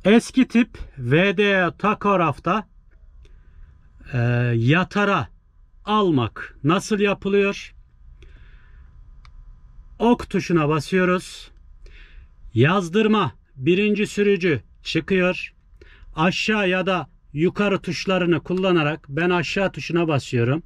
Eski tip VDA takografta yatara almak nasıl yapılıyor? Ok tuşuna basıyoruz. Yazdırma birinci sürücü çıkıyor. Aşağı ya da yukarı tuşlarını kullanarak ben aşağı tuşuna basıyorum.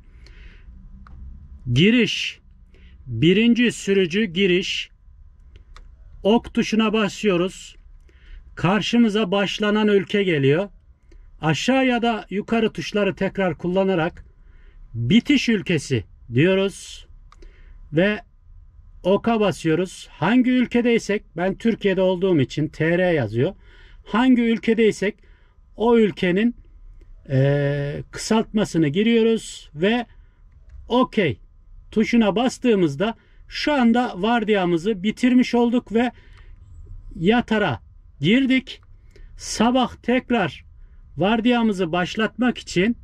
Giriş birinci sürücü giriş. Ok tuşuna basıyoruz. Karşımıza başlanan ülke geliyor. Aşağı ya da yukarı tuşları tekrar kullanarak bitiş ülkesi diyoruz ve oka basıyoruz. Hangi ülkedeysek, ben Türkiye'de olduğum için TR yazıyor. Hangi ülkedeysek o ülkenin kısaltmasını giriyoruz ve OK tuşuna bastığımızda şu anda vardiyamızı bitirmiş olduk ve yatara girdik. Sabah tekrar vardiyamızı başlatmak için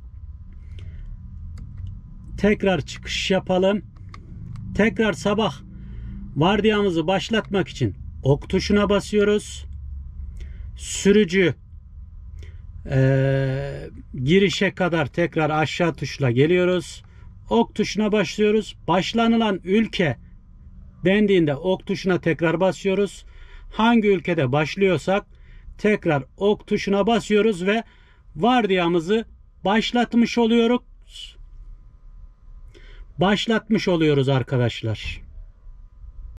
tekrar çıkış yapalım. Tekrar sabah vardiyamızı başlatmak için ok tuşuna basıyoruz. Sürücü girişe kadar tekrar aşağı tuşla geliyoruz. Ok tuşuna başlıyoruz. Başlanılan ülke dendiğinde ok tuşuna tekrar basıyoruz. Hangi ülkede başlıyorsak tekrar ok tuşuna basıyoruz ve vardiyamızı başlatmış oluyoruz. Arkadaşlar.